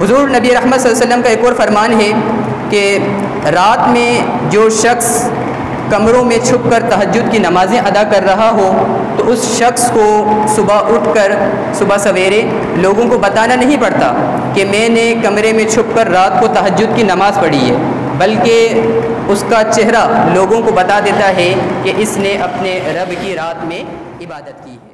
हुज़ूर नबी रहमत सल्लल्लाहु अलैहि वसल्लम का एक और फरमान है कि रात में जो शख्स कमरों में छुप कर तहज्जुद की नमाज़ें अदा कर रहा हो तो उस शख्स को सुबह उठकर सुबह सवेरे लोगों को बताना नहीं पड़ता कि मैंने कमरे में छुप कर रात को तहज्जुद की नमाज़ पढ़ी है, बल्कि उसका चेहरा लोगों को बता देता है कि इसने अपने रब की रात में इबादत की है।